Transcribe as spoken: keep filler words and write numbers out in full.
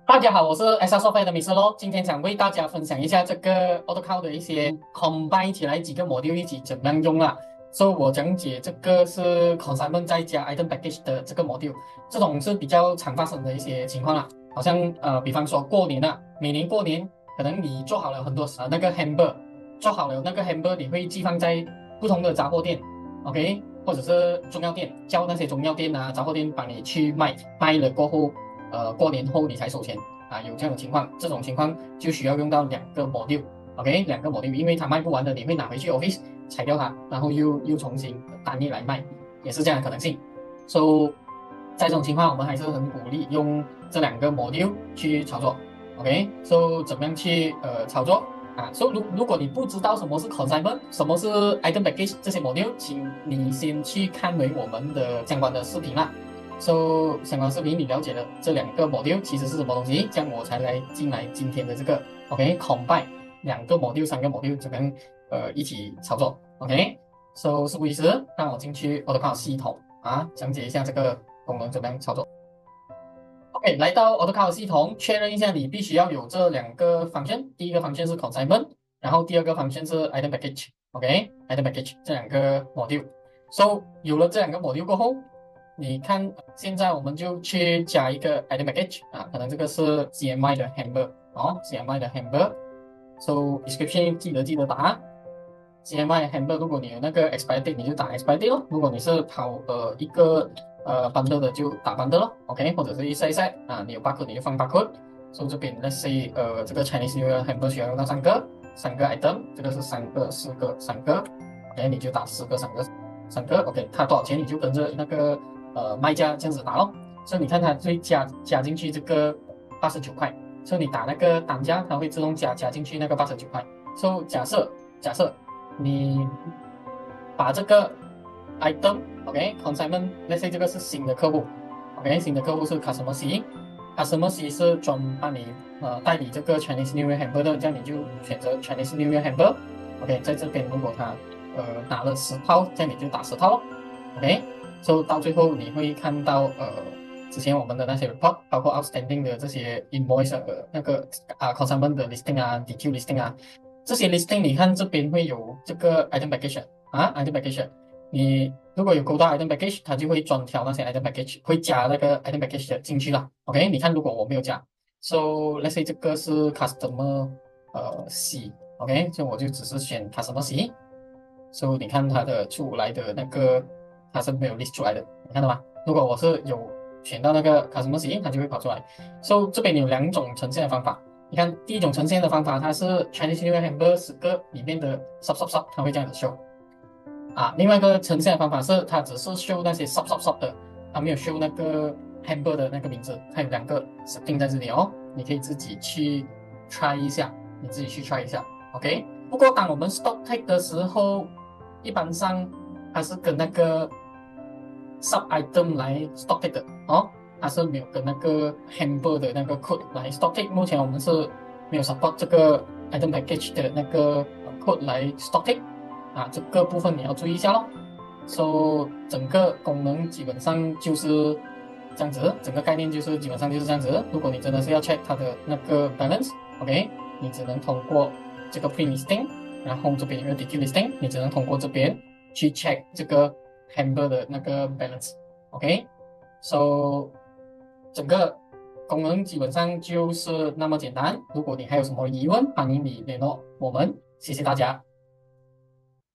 大家好，我是 S R Software 的 Mister 咯，今天想为大家分享一下这个 AutoCount 的一些 combine 起来几个 module 一起怎么样用啦。所以我讲解这个是 Consignment 再加 Item Package 的这个 module，这种是比较常发生的一些情况啦。好像呃，比方说过年啊，每年过年可能你做好了很多呃那个 hamper，做好了那个 hamper 你会寄放在不同的杂货店，OK，或者是中药店，叫那些中药店啊、杂货店帮你去卖，卖了过后。呃，过年后你才收钱啊，有这样的情况，这种情况就需要用到两个 module，OK，两个 module，因为它卖不完的，你会拿回去 office 裁掉它，然后又又重新单一来卖，也是这样的可能性。So，在这种情况，我们还是很鼓励用这两个 module 去操作，OK，So 怎么样去呃操作啊？So 如如果你不知道什么是 consignment，什么是 item package 这些 module，请你先去看回我们的相关的视频啦。So 相关视频你了解了这两个 module 其实是什么东西，这样我才来进来今天的这个 OK combine 两个 module 三个 module 这边呃一起操作 OK。So 事不宜迟，让我进去 AutoCount 系统啊，讲解一下这个功能怎么样操作。OK，来到 AutoCount 系统，确认一下你必须要有这两个 function，第一个 function 是 consignment，然后第二个 function 是 item package OK，item package 这两个 module。So 有了这两个 module 过后。你看，现在我们就去加一个 item package 啊，可能这个是 C M I 的 hamper 哦 ，C M I 的 hamper，so description 记得记得打 C M I hamper，如果你有那个 expire date，你就打 expire date 咯。如果你是跑呃一个呃 bundle 的，就打 bundle 咯 ，OK， 或者是一 set 一 set 啊，你有 barcode 你就放 barcode。所以这边 let's say 呃这个 Chinese New Year hamper 需要用到三个，三个 item， 这个是三个、四个、三个，OK， 你就打四个、三个、三个 ，OK， 它多少钱你就跟着那个。呃，卖家这样子打咯，所以你看它会加加进去这个八十九块，所以你打那个单价，它会自动加加进去那个八十九块。所以假设假设你把这个 item OK consignment，let's say 这个是新的客户 OK， 新的客户是 customer C，customer C 是专帮你呃代理这个 Chinese New Year hamper 的，这样你就选择 Chinese New Year hamper OK， 在这边如果他呃拿了十套，这样你就打十套咯 OK。So 到最后你会看到呃，之前我们的那些 report， 包括 outstanding 的这些 invoice 呃那个啊 consignment 的 listing 啊 D Q listing 啊，这些 listing 你看这边会有这个 item package 啊 item package， 你如果有勾到 item package， 它就会专挑那些 item package， 会加那个 item package 进去了 OK， 你看如果我没有加 ，So let's say 这个是 customer 呃 C OK， 所以我就只是选 customer C，So 你看它的出来的那个。它是没有 list 出来的，你看到吗？如果我是有选到那个 customer C， 它就会跑出来。So 这边有两种呈现的方法。你看第一种呈现的方法，它是 Chinese New Year hamper 十个里面的 sub sub sub， 它会这样子 show。啊，另外一个呈现的方法是它只是 show 那些 sub sub sub 的，它没有 show 那个 hamper 的那个名字。它有两个设定在这里哦，你可以自己去 try 一下，你自己去 try 一下 ，OK。不过当我们 stock take 的时候，一般上它是跟那个sub item 来 stock take 的哦，它是没有跟那个 hamper 的那个 code 来 stock take。目前我们是没有 support 这个 item package 的那个 code 来 stock take 啊，这个部分你要注意一下咯。So 整个功能基本上就是这样子，整个概念就是基本上就是这样子。如果你真的是要 check 它的那个 balance，OK， 你只能通过这个 pre listing， 然后这边有个 D Q listing， 你只能通过这边去 check 这个hamper 的那个 balance，OK，So 整个功能基本上就是那么简单。如果你还有什么疑问，欢迎你联络我们，谢谢大家。